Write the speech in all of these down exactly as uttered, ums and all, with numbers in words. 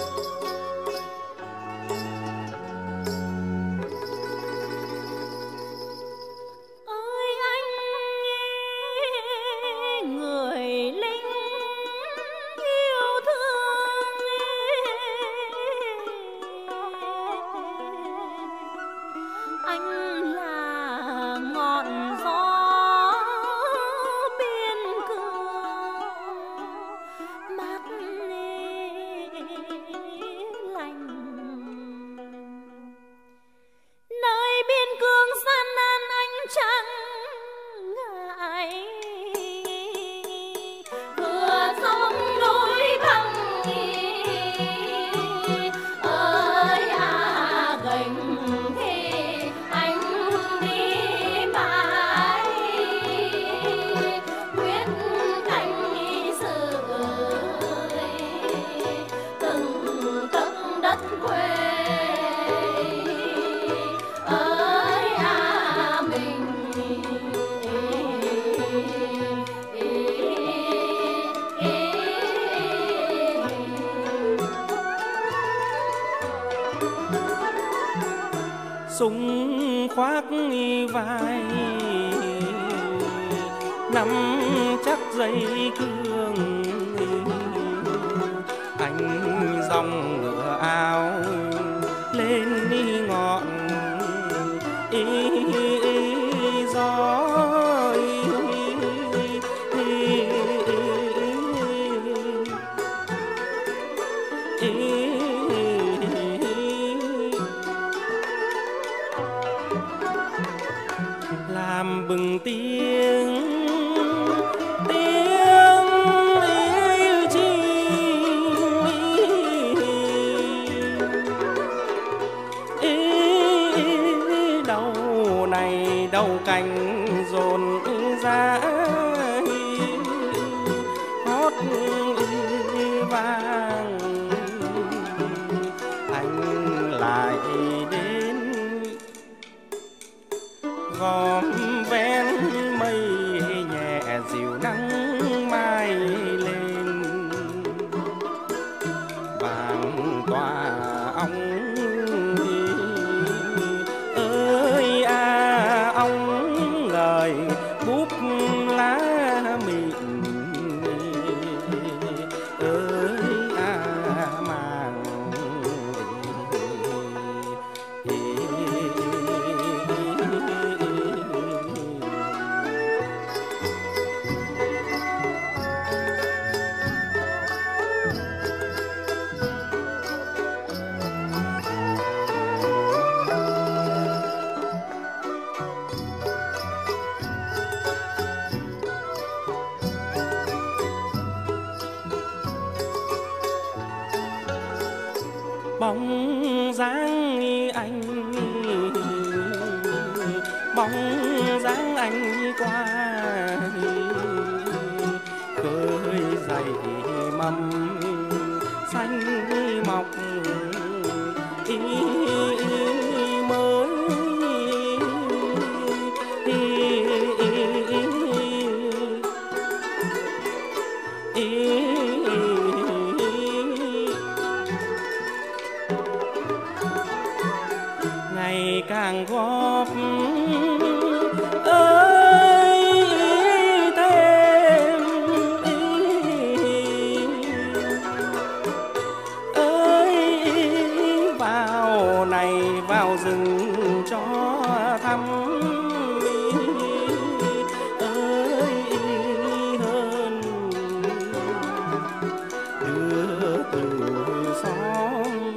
súng khoác vai nắm chắc dây cương, anh dòng ngựa áo lên đi ngọn ý, ý, ý gió ý, ý, ý, ý. Làm bừng tiếng tiếng yêu chim ý, đầu này đầu cành dồn ra hót vang, anh lại đến gom ven mây nhẹ dịu nắng mai lên, vàng tỏa ong ơi à ong ngời búp lá mịn ơi à màng bóng dáng anh, bóng dáng anh qua khơi dậy mầm xanh mọc ý, ý mới ý, ý, ý, ý. Ngày càng góp ơi thêm ơi vào này vào rừng cho thăm ơi hơn đưa từ xóm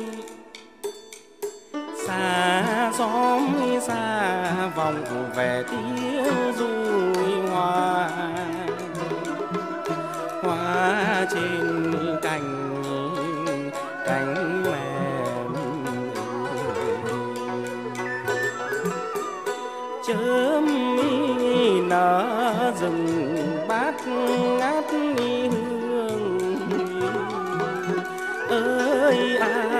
xa xóm xa vòng về tiếng ru hoa, hoa trên cành cánh mềm chớm mi nở rừng bát ngát hương ơi à